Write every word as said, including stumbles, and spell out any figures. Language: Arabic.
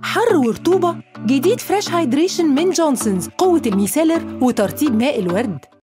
حر ورطوبة؟ جديد فريش هايدريشن من جونسونز، قوة الميسيلر وترطيب ماء الورد.